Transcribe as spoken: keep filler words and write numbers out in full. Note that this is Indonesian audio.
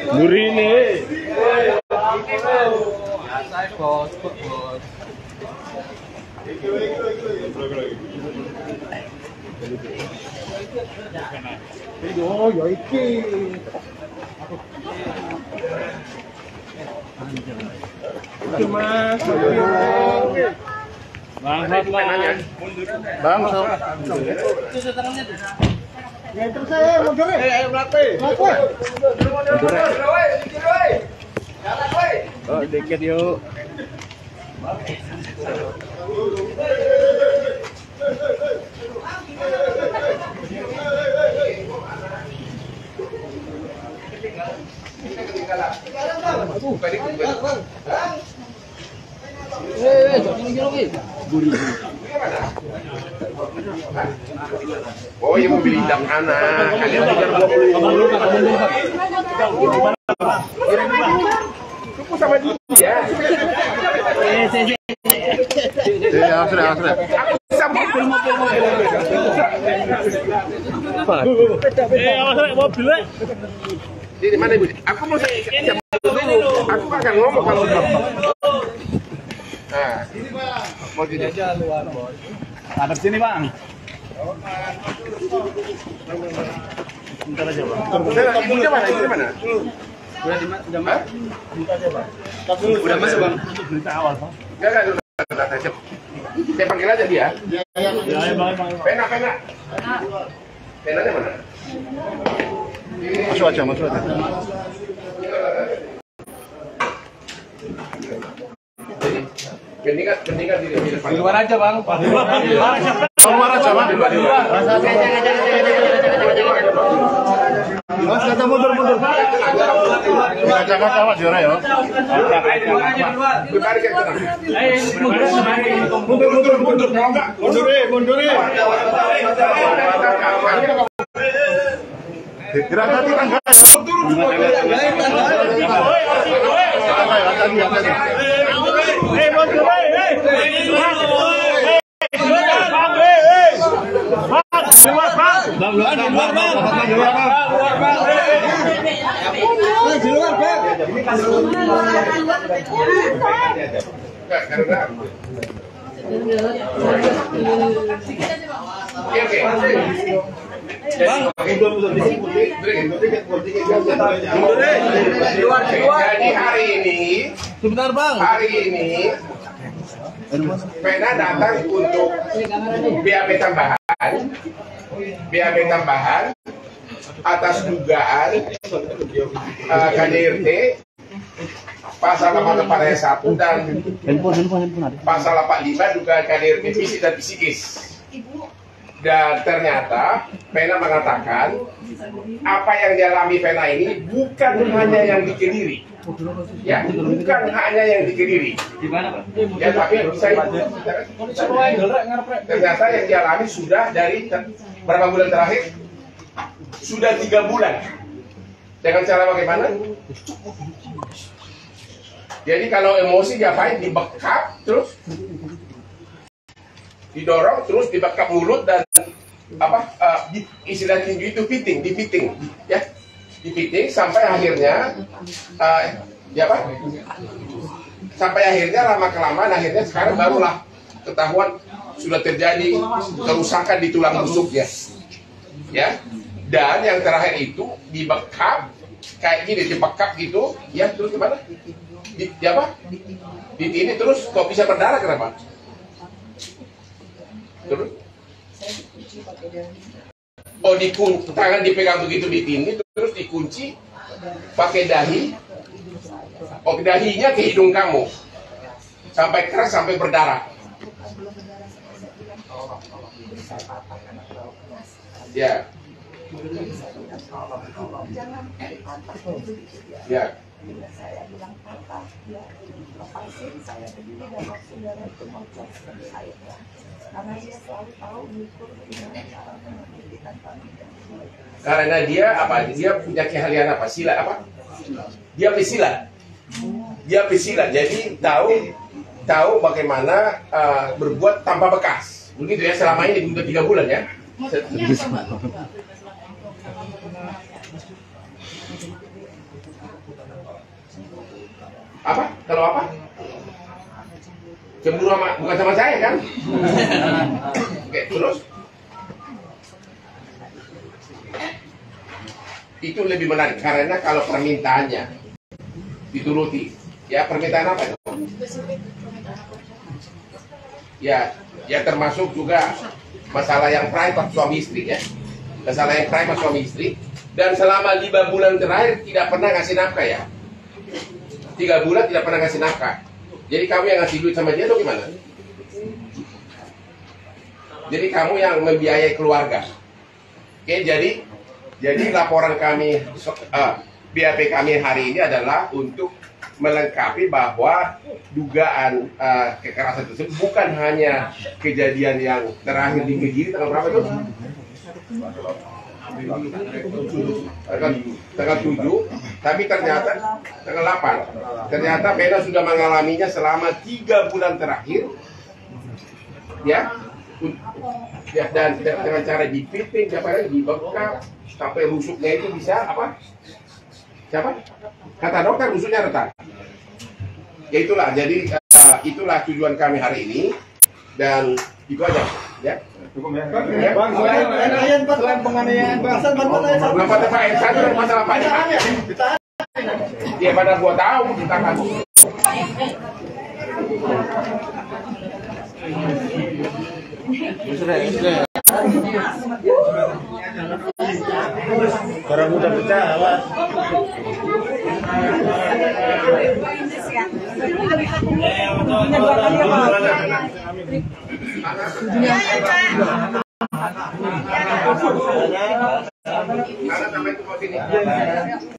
Nurine. Biasa bos, bos. Oh, ya iki. Itu Mas. Bang, Bang, Itu tangannya tuh. ya terus saya mundur. Eh, ayo mlaku. Mlaku. Mundur. Oh, dikit yuk. Eh, jangan kilo ki. Oh, yang mau beli dam anak. Kalian tinggal dua puluh. Cukup sama dia. Eh, si si. Eh, asre, asre. Aku sama mobil-mobil. Eh, asre mobilnya. Di mana ibu? Aku mau saya dulu. Aku akan ngomong kalau nah, mau jadi luar, bos. Hadap sini, Bang. Bentar aja, Bang. Ibunya mana? Ibunya mana? Udah di udah mas. Udah masuk, Bang. Berita awal, Bang. Enggak, enggak, enggak, enggak. Saya panggil aja dia. Ya, ya, Bang, Bang. Pena, pena. Penanya mana? Masuk aja, masuk aja. Mendingan, mendingan di depan. Di luar aja, Bang. Di luar aja. Keluar aja, Bang. Di luar. Mas, kata mundur, mundur. Kaca-kaca, Mas, juara ya. Ditarik ke tengah. Mundur, mundur, mundur. Kalau enggak, mundur, mundur. Gerak tadi tangga. Eh, mundur, eh. Keluar, Bang. Bang, keluar, Bang. Keluar, Bang. Keluar, Bang. Di luar, Bang. Enggak, karena Oke, oke. Bang, mundur, mundur. Jadi hari ini, Sebentar, Bang. hari ini, Pena datang untuk B A B tambahan, B A B tambahan atas dugaan uh, K D R T pasal delapan puluh delapan ayat satu dan pasal delapan puluh lima dugaan K D R T fisik dan psikis. Dan ternyata Pena mengatakan apa yang dialami Pena ini bukan hanya yang di Kediri, ya, bukan hanya yang di Kediri. Ya, tapi bisa ternyata yang dialami sudah dari berapa bulan terakhir? Sudah tiga bulan. Dengan cara bagaimana? Jadi kalau emosi diapain? Dibekap terus didorong terus dibekap mulut dan apa uh, di, istilah tinju itu fitting, di fitting, ya, di fitting sampai akhirnya uh, ya apa? Sampai akhirnya lama kelamaan akhirnya sekarang barulah ketahuan sudah terjadi kerusakan di tulang rusuknya, ya. Dan yang terakhir itu dibekap kayak gini, dibekap gitu, ya, terus gimana? Di, di apa? Di ini terus kok bisa berdarah kenapa? Terus? Oh, dikunci, tangan dipegang begitu di sini, terus dikunci pakai dahi. Oh, dahinya ke hidung kamu sampai keras, sampai berdarah. Ya. Ya. Bila saya bilang patah, ya lepasin saya berdiri dan saudara itu mencet seperti airnya. Karena dia selalu tahu mengukur gimana cara menghentikan kami. Karena dia apa? Dia punya keahlian apa? Sila apa? Dia pesilat. Dia pesilat. Jadi tahu tahu bagaimana uh, berbuat tanpa bekas. Begitu ya, selama ini udah tiga bulan ya. Apa? Kalau apa? Cemburu sama, bukan sama saya kan? Oke, terus? Itu lebih menarik karena kalau permintaannya dituruti, ya permintaan apa itu? Ya, ya termasuk juga masalah yang private suami istri ya, masalah yang private suami istri. Dan selama lima bulan terakhir tidak pernah ngasih nafkah ya, tiga bulan tidak pernah ngasih nafkah. Jadi kamu yang ngasih duit sama dia atau gimana? Jadi kamu yang membiayai keluarga. Oke, jadi jadi laporan kami, uh, B A P kami hari ini adalah untuk melengkapi bahwa dugaan uh, kekerasan tersebut bukan hanya kejadian yang terakhir di Kediri tanggal berapa itu? Tanggal, tanggal tujuh, tapi ternyata tanggal delapan. Ternyata Vena sudah mengalaminya selama tiga bulan terakhir, ya, ya dan dengan cara dipiting, siapa dibekap sampai rusuknya itu bisa apa? Siapa? Kata dokter rusuknya retak. Ya itulah, jadi uh, itulah tujuan kami hari ini dan itu aja, ya. Cukup ya. Bang, selain selain penganiayaan bahasan, Bang, ada satu. Kenapa Pak yang satu dan masalah Pak Iman? Dia pada gua tahu ditahan. Barang udah pecah, awas. Karena sampai itu posisi.